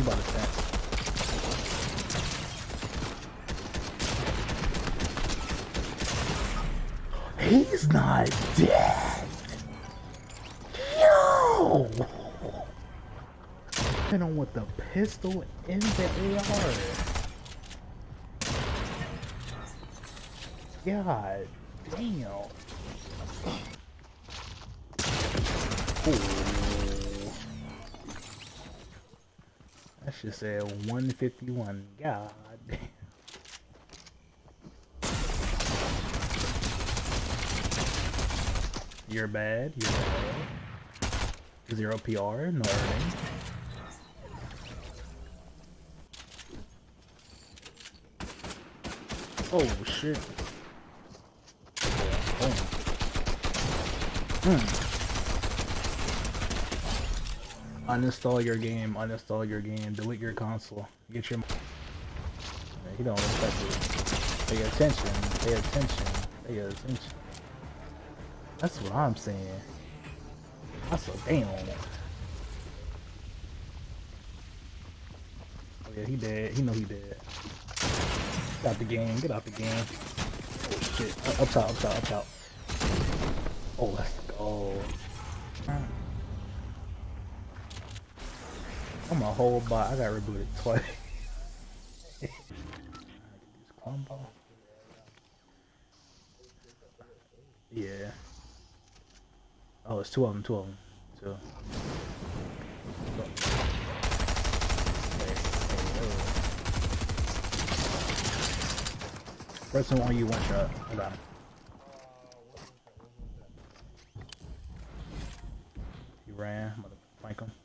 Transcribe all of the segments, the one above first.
about to stand. He's not dead. Yo! Hit him with the pistol in the AR. God damn. Ooh. That shit said 151. God damn. You're bad. You're bad. 0 PR. No earning. Oh shit. Uninstall your game, uninstall your game, delete your console, get your... He don't respect it. Pay attention, pay attention, pay attention. That's what I'm saying. That's a damn. Oh yeah, he dead. He know he dead. Get out the game, get out the game. Oh shit, up top, up top, up top. Oh, let's go. I'm a whole bot. I got rebooted twice. Get this combo. Yeah. Oh, it's two of them. Two. First one on you, one shot. I got him. He ran. I'm about to flank him.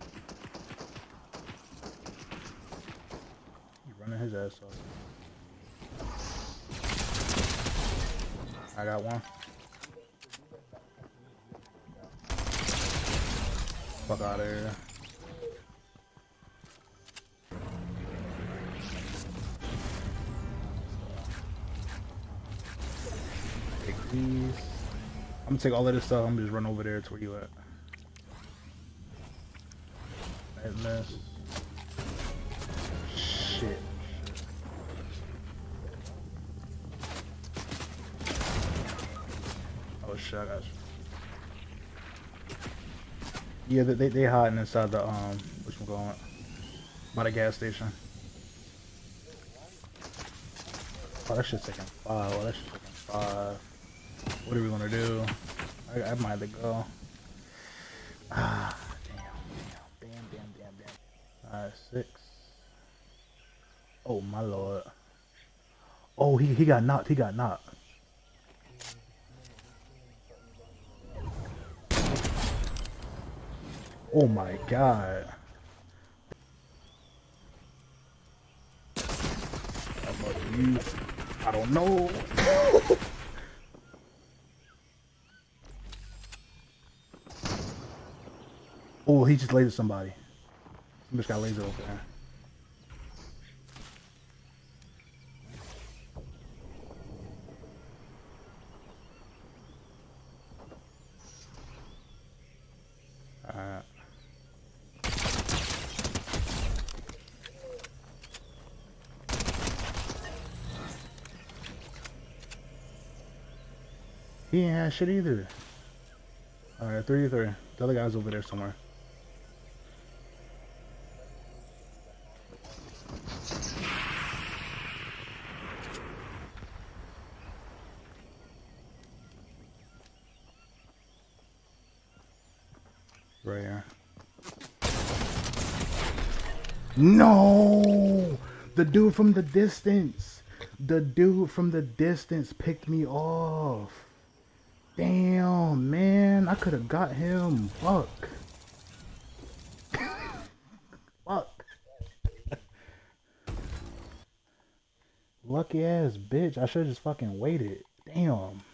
Running his ass off. I got one. Fuck out of here. Take these. I'm gonna take all of this stuff. I'm gonna just run over there to where you at. That mess. Shit. Oh shit, I got you. Yeah, they hiding inside the which one going by the gas station. Oh, that shit's taking 5. Oh, that shit's taking 5. What are we gonna do? I might have to go. Ah, damn. Alright, 6. Oh my lord. Oh, he got knocked. He got knocked. Oh my god. How about you? I don't know. Oh, he just lasered somebody. Somebody's got laser over there. He ain't had shit either. Alright, 3-3. The other guy's over there somewhere. Right here. No! The dude from the distance. The dude from the distance picked me off. Damn, man. I could have got him. Fuck. Fuck. Lucky ass bitch. I should have just fucking waited. Damn.